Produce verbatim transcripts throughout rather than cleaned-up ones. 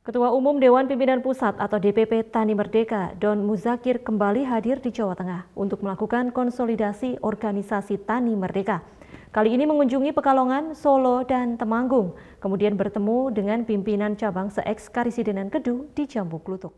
Ketua Umum Dewan Pimpinan Pusat atau D P P Tani Merdeka, Don Muzakir kembali hadir di Jawa Tengah untuk melakukan konsolidasi organisasi Tani Merdeka. Kali ini mengunjungi Pekalongan, Solo, dan Temanggung, kemudian bertemu dengan pimpinan cabang se-eks Karisidenan Kedu di Jambu Klutuk.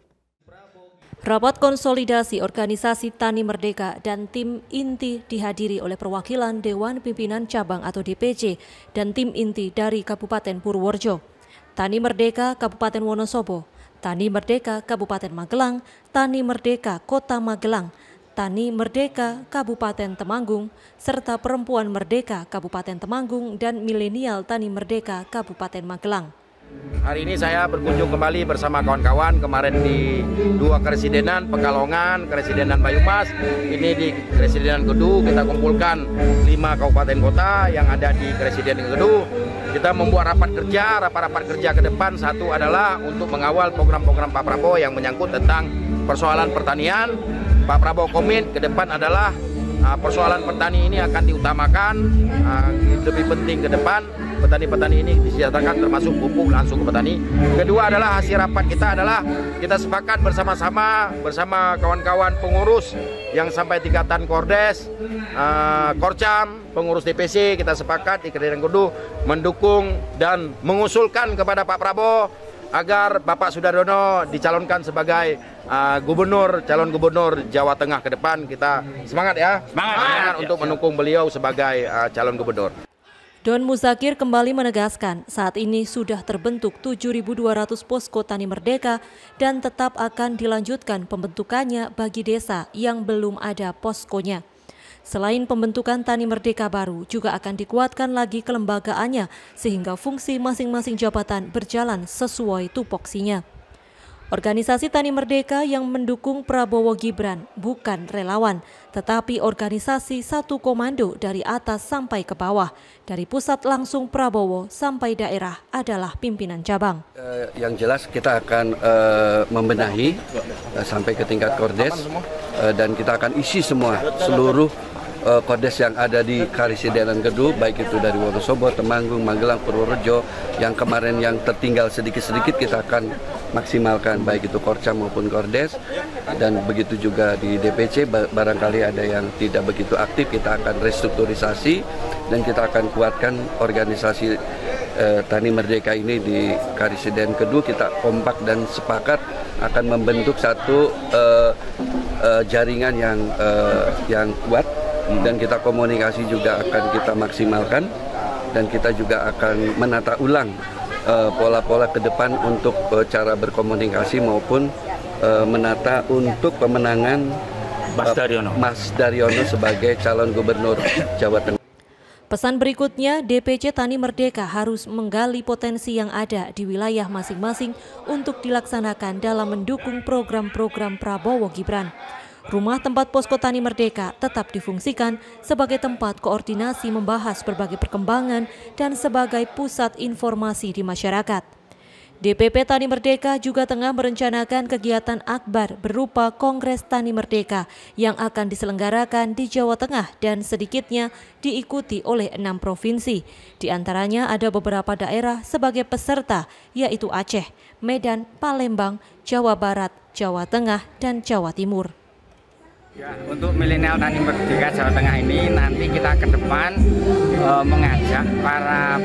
Rapat konsolidasi organisasi Tani Merdeka dan tim inti dihadiri oleh perwakilan Dewan Pimpinan Cabang atau D P C dan tim inti dari Kabupaten Purworejo, Tani Merdeka Kabupaten Wonosobo, Tani Merdeka Kabupaten Magelang, Tani Merdeka Kota Magelang, Tani Merdeka Kabupaten Temanggung, serta Perempuan Merdeka Kabupaten Temanggung dan Milenial Tani Merdeka Kabupaten Magelang. Hari ini saya berkunjung kembali bersama kawan-kawan kemarin di dua Karisidenan, Pekalongan, Karisidenan Bayumas, ini di Karisidenan Kedu. Kita kumpulkan lima kabupaten kota yang ada di Karisidenan Kedu. Kita membuat rapat kerja, rapat-rapat kerja ke depan. Satu adalah untuk mengawal program-program Pak Prabowo yang menyangkut tentang persoalan pertanian. Pak Prabowo komit ke depan adalah uh, persoalan petani ini akan diutamakan, uh, lebih penting ke depan. Petani-petani ini disejahterakan termasuk pupuk langsung ke petani. Kedua adalah hasil rapat kita adalah kita sepakat bersama-sama bersama kawan-kawan pengurus yang sampai tingkatan Kordes, uh, Korcam, pengurus D P C, kita sepakat di Karisidenan Kedu mendukung dan mengusulkan kepada Pak Prabowo agar Bapak Sudaryono dicalonkan sebagai uh, gubernur, calon gubernur Jawa Tengah ke depan. Kita semangat ya, semangat, semangat ya, untuk ya, mendukung ya. beliau sebagai uh, calon gubernur. Don Muzakir kembali menegaskan saat ini sudah terbentuk tujuh ribu dua ratus posko Tani Merdeka dan tetap akan dilanjutkan pembentukannya bagi desa yang belum ada poskonya. Selain pembentukan Tani Merdeka baru, juga akan dikuatkan lagi kelembagaannya sehingga fungsi masing-masing jabatan berjalan sesuai tupoksinya. Organisasi Tani Merdeka yang mendukung Prabowo Gibran bukan relawan, tetapi organisasi satu komando dari atas sampai ke bawah, dari pusat langsung Prabowo sampai daerah adalah pimpinan cabang. Uh, yang jelas kita akan uh, membenahi uh, sampai ke tingkat Kordes uh, dan kita akan isi semua seluruh uh, Kordes yang ada di Karisidenan Kedu, baik itu dari Wonosobo, Temanggung, Magelang, Purworejo, yang kemarin yang tertinggal sedikit-sedikit kita akan maksimalkan, baik itu Korcam maupun Kordes, dan begitu juga di D P C barangkali ada yang tidak begitu aktif, kita akan restrukturisasi dan kita akan kuatkan organisasi eh, Tani Merdeka ini di Karisidenan Kedu. Kita kompak dan sepakat akan membentuk satu eh, eh, jaringan yang eh, yang kuat, dan kita komunikasi juga akan kita maksimalkan, dan kita juga akan menata ulang pola-pola uh, ke depan untuk uh, cara berkomunikasi maupun uh, menata untuk pemenangan Mas Daryono. Uh, Mas Daryono sebagai calon gubernur Jawa Tengah. Pesan berikutnya, D P C Tani Merdeka harus menggali potensi yang ada di wilayah masing-masing untuk dilaksanakan dalam mendukung program-program Prabowo Gibran. Rumah tempat posko Tani Merdeka tetap difungsikan sebagai tempat koordinasi membahas berbagai perkembangan dan sebagai pusat informasi di masyarakat. D P P Tani Merdeka juga tengah merencanakan kegiatan akbar berupa Kongres Tani Merdeka yang akan diselenggarakan di Jawa Tengah dan sedikitnya diikuti oleh enam provinsi. Di antaranya ada beberapa daerah sebagai peserta, yaitu Aceh, Medan, Palembang, Jawa Barat, Jawa Tengah, dan Jawa Timur. Ya, untuk milenial Tani Merdeka Jawa Tengah ini nanti kita ke depan e, mengajak para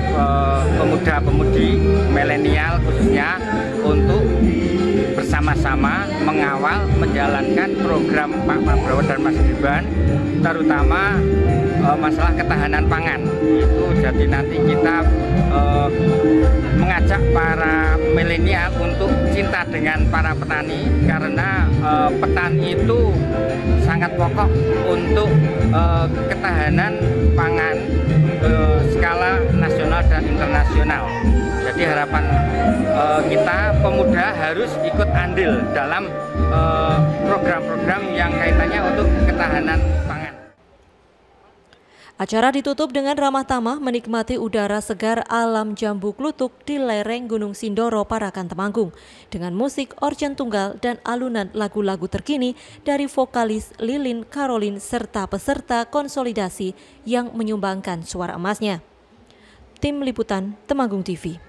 pemuda-pemudi milenial khususnya untuk bersama-sama mengawal menjalankan program Pak Prabowo dan Mas Gibran, terutama e, masalah ketahanan pangan. Itu jadi nanti kita e, mengajak para milenial untuk cinta dengan para petani, karena e, petani itu sangat pokok untuk e, ketahanan pangan e, skala nasional dan internasional. Jadi harapan e, kita pemuda harus ikut andil dalam program-program e, yang kaitannya untuk ketahanan pangan. Acara ditutup dengan ramah tamah menikmati udara segar alam Jambu Klutuk di lereng Gunung Sindoro, Parakan, Temanggung, dengan musik organ tunggal dan alunan lagu-lagu terkini dari vokalis Lilin Karolin serta peserta konsolidasi yang menyumbangkan suara emasnya. Tim Liputan Temanggung T V.